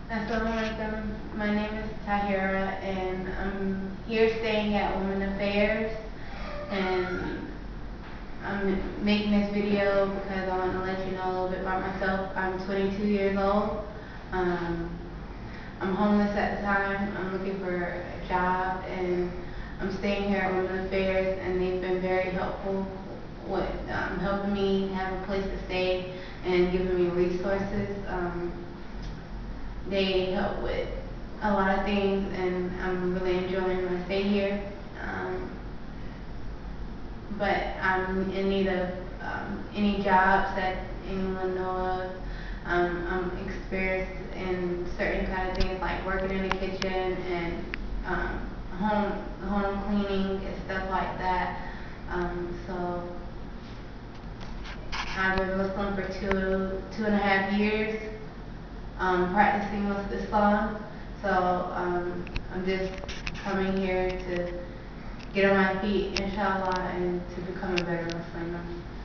Assalamualaikum. My name is Tahirah, and I'm here staying at Women Affairs, and I'm making this video because I want to let you know a little bit about myself. I'm 22 years old. Um, I'm homeless at the time. I'm looking for a job, and I'm staying here at Women Affairs, and they've been very helpful with helping me have a place to stay and giving me resources. They help with a lot of things, and I'm really enjoying my stay here. But I'm in need of any jobs that anyone know of. I'm experienced in certain kind of things like working in the kitchen and home cleaning and stuff like that. So I've been Muslim for two and a half years, practicing Islam. So I'm just coming here to get on my feet, inshaAllah, and to become a better Muslim.